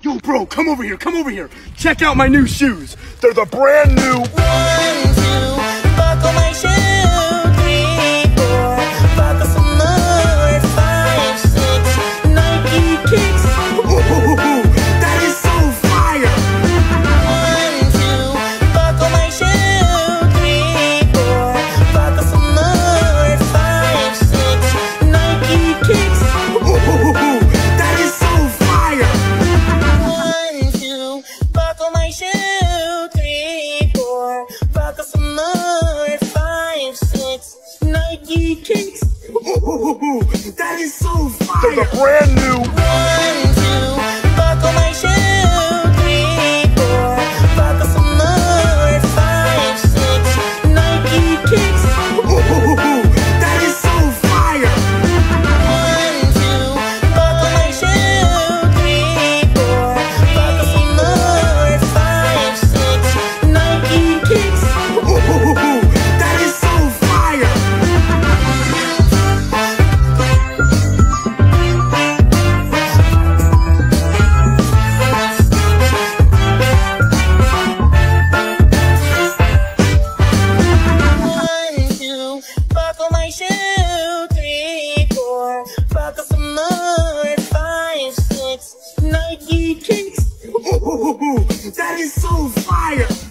Yo, bro, come over here, come over here. Check out my new shoes. They're the brand new. 1, 2, buckle my shoe. 3, 4, buckle some more. 5, 6, Nike kicks. Ooh, that is so fire. 1, 2, buckle my shoe. 3, 4, buckle some more. 5, 6, Nike kicks. Ooh, that is so fire. 1, 2, buckle my shoe. 3, 4, buckle some more. 5, 6, Nike kicks. Ooh, that is so fire. They're the brand new. 1, 2, buckle my shoe. 3, 4, buckle some more. 5, 6, Nike kicks. Ooh, that is so fire. 1, 2, buckle my shoe. 3, 4, buckle some more. 5, 6, Nike kicks. Ooh, that is so fire. Buckle my shoe. 3, 4, buckle some more. 5, 6, Nike kicks. Ooh, that is so fire.